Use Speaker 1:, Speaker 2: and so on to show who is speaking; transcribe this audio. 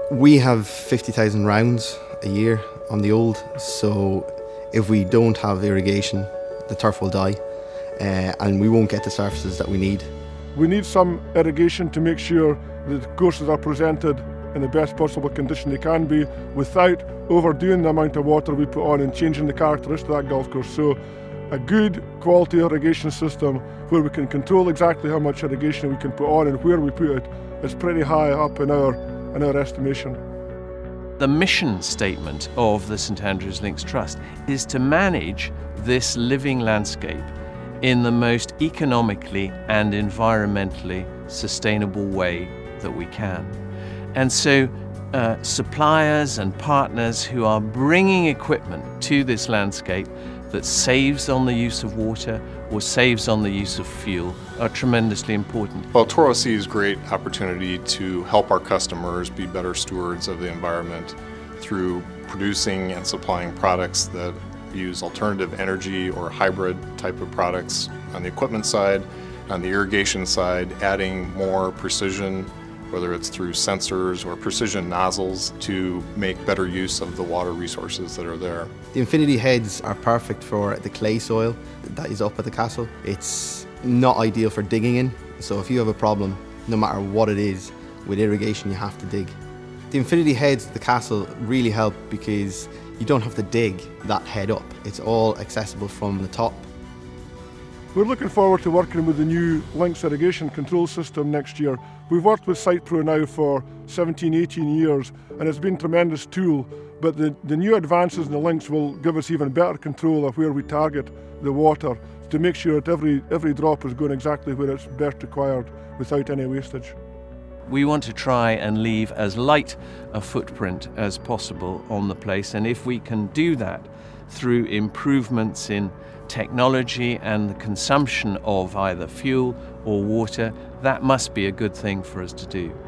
Speaker 1: We have 50,000 rounds a year on the Old, so if we don't have irrigation, the turf will die and we won't get the surfaces that we need.
Speaker 2: We need some irrigation to make sure that the courses are presented in the best possible condition they can be without overdoing the amount of water we put on and changing the characteristics of that golf course. So a good quality irrigation system where we can control exactly how much irrigation we can put on and where we put it is pretty high up in our estimation.
Speaker 3: The mission statement of the St Andrews Links Trust is to manage this living landscape in the most economically and environmentally sustainable way that we can. And so suppliers and partners who are bringing equipment to this landscape that saves on the use of water or saves on the use of fuel are tremendously important.
Speaker 4: Well, Toro sees great opportunity to help our customers be better stewards of the environment through producing and supplying products that use alternative energy or hybrid type of products on the equipment side, on the irrigation side, adding more precision, whether it's through sensors or precision nozzles to make better use of the water resources that are there.
Speaker 1: The Infinity heads are perfect for the clay soil that is up at the castle. It's not ideal for digging in, so if you have a problem, no matter what it is, with irrigation you have to dig. The Infinity heads at the castle really help because you don't have to dig that head up. It's all accessible from the top.
Speaker 2: We're looking forward to working with the new Links irrigation control system next year. We've worked with SitePro now for 17, 18 years and it's been a tremendous tool, but the new advances in the Links will give us even better control of where we target the water to make sure that every drop is going exactly where it's best required without any wastage.
Speaker 3: We want to try and leave as light a footprint as possible on the place, and if we can do that through improvements in technology and the consumption of either fuel or water, that must be a good thing for us to do.